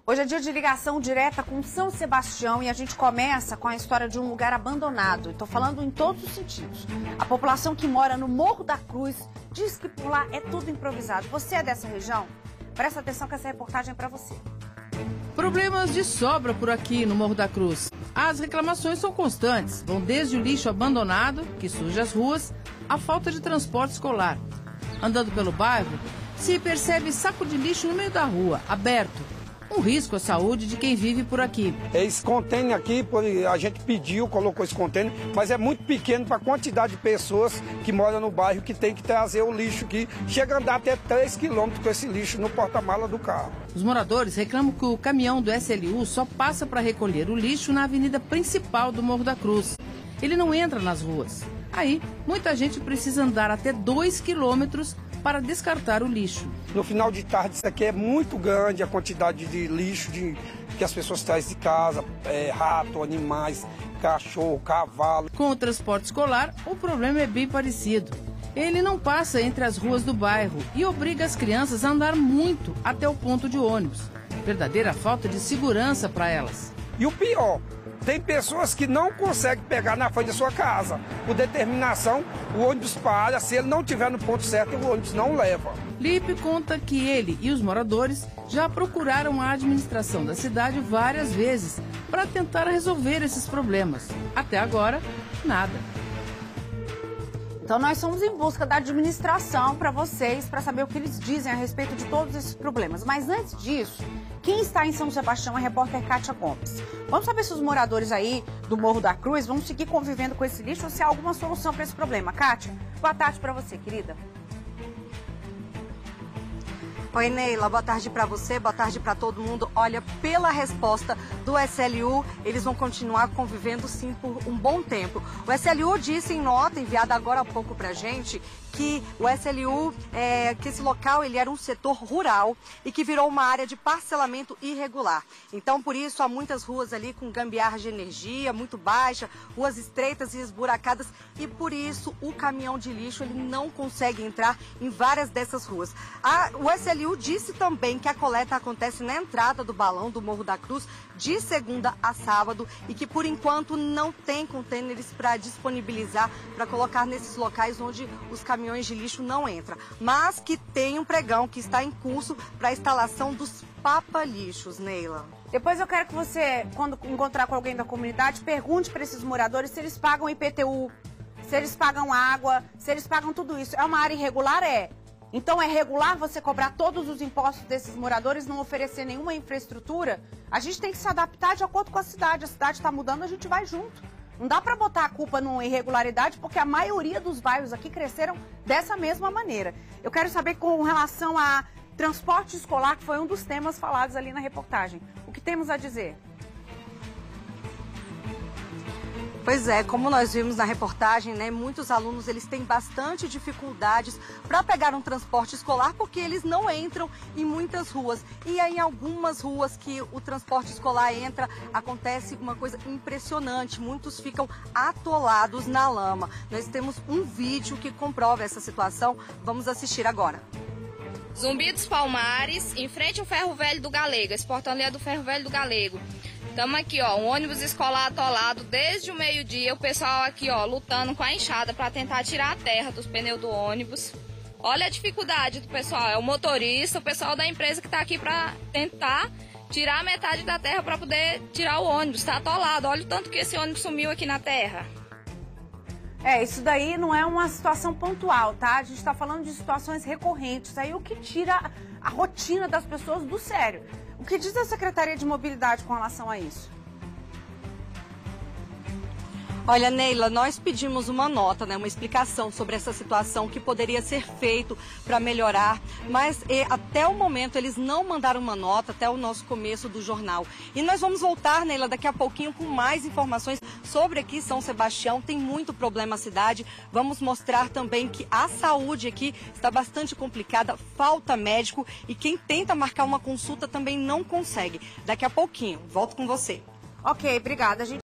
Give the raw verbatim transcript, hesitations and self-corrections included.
Hoje é dia de ligação direta com São Sebastião e a gente começa com a história de um lugar abandonado. Estou falando em todos os sentidos. A população que mora no Morro da Cruz diz que por lá é tudo improvisado. Você é dessa região? Presta atenção que essa reportagem é para você. Problemas de sobra por aqui no Morro da Cruz. As reclamações são constantes. Vão desde o lixo abandonado, que suja as ruas, à falta de transporte escolar. Andando pelo bairro, se percebe saco de lixo no meio da rua, aberto. Um risco à saúde de quem vive por aqui. Esse contêiner aqui, a gente pediu, colocou esse contêiner, mas é muito pequeno para a quantidade de pessoas que moram no bairro que tem que trazer o lixo aqui. Chega a andar até três quilômetros com esse lixo no porta-mala do carro. Os moradores reclamam que o caminhão do S L U só passa para recolher o lixo na avenida principal do Morro da Cruz. Ele não entra nas ruas. Aí, muita gente precisa andar até dois quilômetros para descartar o lixo. No final de tarde, isso aqui é muito grande, a quantidade de lixo de, que as pessoas trazem de casa, é, rato, animais, cachorro, cavalo. Com o transporte escolar, o problema é bem parecido. Ele não passa entre as ruas do bairro e obriga as crianças a andar muito até o ponto de ônibus. Verdadeira falta de segurança para elas. E o pior, tem pessoas que não conseguem pegar na frente da sua casa. Por determinação, o ônibus para. Se ele não estiver no ponto certo, o ônibus não leva. Lipe conta que ele e os moradores já procuraram a administração da cidade várias vezes para tentar resolver esses problemas. Até agora, nada. Então nós somos em busca da administração para vocês, para saber o que eles dizem a respeito de todos esses problemas. Mas antes disso, quem está em São Sebastião é a repórter Kátia Gomes. Vamos saber se os moradores aí do Morro da Cruz vão seguir convivendo com esse lixo ou se há alguma solução para esse problema. Kátia, boa tarde para você, querida. Oi, Neila, boa tarde para você, boa tarde para todo mundo. Olha, pela resposta do S L U, eles vão continuar convivendo sim por um bom tempo. O S L U disse em nota enviada agora há pouco para a gente que o S L U, é, que esse local ele era um setor rural e que virou uma área de parcelamento irregular. Então, por isso, há muitas ruas ali com gambiarra de energia muito baixa, ruas estreitas e esburacadas e por isso o caminhão de lixo ele não consegue entrar em várias dessas ruas. A, o S L U disse também que a coleta acontece na entrada do balão do Morro da Cruz de segunda a sábado e que, por enquanto, não tem contêineres para disponibilizar, para colocar nesses locais onde os caminhões de lixo não entram. Mas que tem um pregão que está em curso para a instalação dos papa-lixos, Neila. Depois eu quero que você, quando encontrar com alguém da comunidade, pergunte para esses moradores se eles pagam I P T U, se eles pagam água, se eles pagam tudo isso. É uma área irregular? É. Então é regular você cobrar todos os impostos desses moradores, não oferecer nenhuma infraestrutura? A gente tem que se adaptar de acordo com a cidade. A cidade está mudando, a gente vai junto. Não dá para botar a culpa numa irregularidade, porque a maioria dos bairros aqui cresceram dessa mesma maneira. Eu quero saber com relação a transporte escolar, que foi um dos temas falados ali na reportagem. O que temos a dizer? Pois é, como nós vimos na reportagem, né, muitos alunos eles têm bastante dificuldades para pegar um transporte escolar porque eles não entram em muitas ruas. E aí, em algumas ruas que o transporte escolar entra, acontece uma coisa impressionante. Muitos ficam atolados na lama. Nós temos um vídeo que comprova essa situação. Vamos assistir agora. Zumbi dos Palmares, em frente ao Ferro Velho do Galego. Esse portão ali é do Ferro Velho do Galego. Estamos aqui, ó, um ônibus escolar atolado desde o meio-dia, o pessoal aqui, ó, lutando com a enxada para tentar tirar a terra dos pneus do ônibus. Olha a dificuldade do pessoal, é o motorista, o pessoal da empresa que está aqui para tentar tirar a metade da terra para poder tirar o ônibus. Está atolado, olha o tanto que esse ônibus sumiu aqui na terra. É, isso daí não é uma situação pontual, tá? A gente está falando de situações recorrentes, aí o que tira a rotina das pessoas do sério. O que diz a Secretaria de Mobilidade com relação a isso? Olha, Neila, nós pedimos uma nota, né, uma explicação sobre essa situação que poderia ser feito para melhorar, mas e, até o momento eles não mandaram uma nota, até o nosso começo do jornal. E nós vamos voltar, Neila, daqui a pouquinho com mais informações sobre aqui São Sebastião. Tem muito problema a cidade. Vamos mostrar também que a saúde aqui está bastante complicada, falta médico e quem tenta marcar uma consulta também não consegue. Daqui a pouquinho, volto com você. Ok, obrigada. A gente